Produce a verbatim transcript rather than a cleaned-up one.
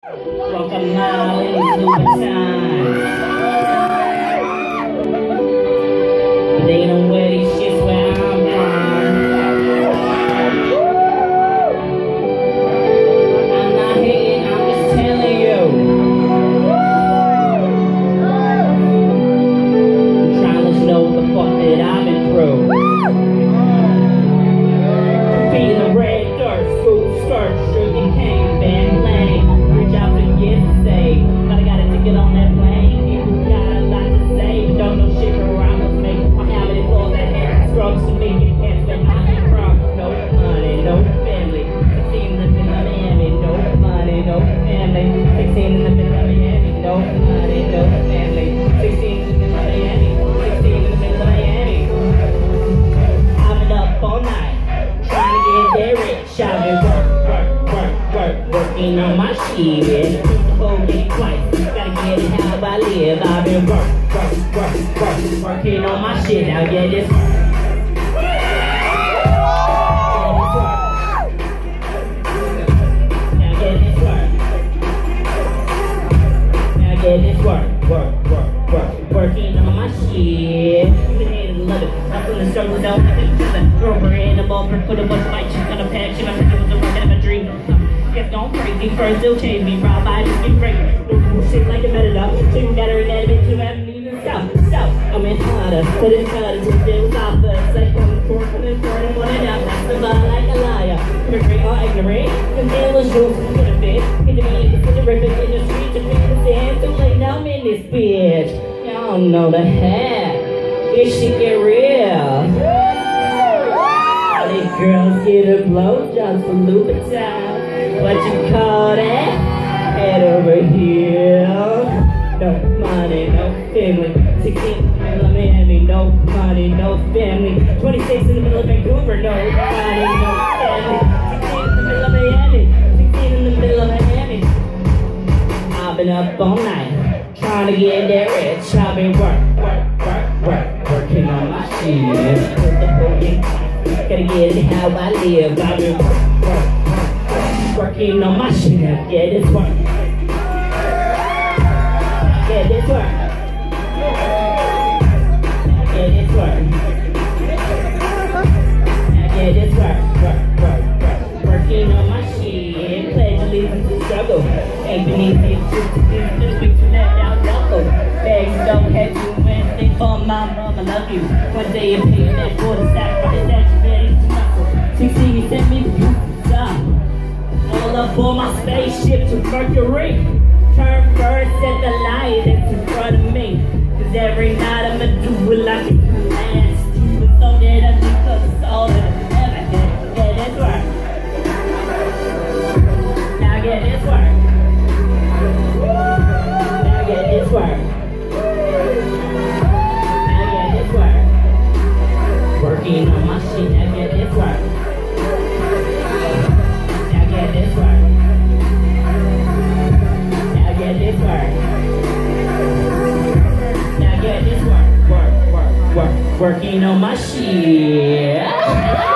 Walk a mile in these Louboutins. But they don't wear these shits where I'm from. I'm not hating, I'm just telling you. I'm trying to let you know what the fuck that I've been through. Feet in the red dirt, school skirt, sugar cane, band lane. Reach out to get saved. But I got a ticket on that plane. People got a lot to say, but don't know shit around with me. I'm having it all that hand strokes to me. You can't spend my hand from. No money, no family. sixteen in the middle of Miami. No money, no family. sixteen in the middle of Miami. No money, no family. sixteen in the middle of Miami. sixteen in the middle of Miami. I've been up all night trying to get there rich. I've been work, work, work, work, working on my shit. The whole game twice. Gotta get it how I live. I've been work, work, work, work, working on my shit. Now get this work. Now get this work. Now get this work. Work, work, work, working on my shit. Even haters love it. Up in the circle, don't have it. Over in the ball, put a bunch of white shit on a patch. If I think it was a work out of a dream. Yes, don't break me first, they'll change me. Rob, I just get break. Shit like a better up. So you better in that bitch, you haven't even stopped. Stop. I'm in harder, put it harder till it was off the like on the court, coming forward and wanting out. That's the bar like a liar. Immigrant or ignorant. Cause they was rules to the fit. Get the meaning, consider ripping in the street. To make the stand, so lay down in this bitch. Y'all don't know the heck. This shit get real. All these girls get a blowjobs for Louboutins. What you call that? Head over here. No money, no family. sixteen in the middle of Miami. No money, no family. twenty-six in the middle of Vancouver. No money, no family. sixteen in the middle of Miami. sixteen in the middle of Miami. I've been up all night trying to get that rich. I've been work, work, work, work, working on my shit. Put the whole game. Gotta get it how I live. I've been work, work, work, working on my shit. Now get this work. Get this work. Get this work. Now get this work. Work, work, work. Working on my shit. Pledge allegiance to struggle. Ain't beneath it. Just week to let down double. Bags don't catch you when they fall. My mama love you. One day you pay that for the sacrifice that you ready to knuckle. sixteen you sent me to stop. All up on my spaceship to Mercury. Turn first at the light that's in front of me. Cause every night I'ma do it like it's the last. Even though that I do cause it's all that I ever had. Yeah, that's work. Now get this work. Now get this work. Now get this work. Working on my shit, now get this work. Now get this work. Now get this work. Now get this work. Work, work, work. Working on my shit.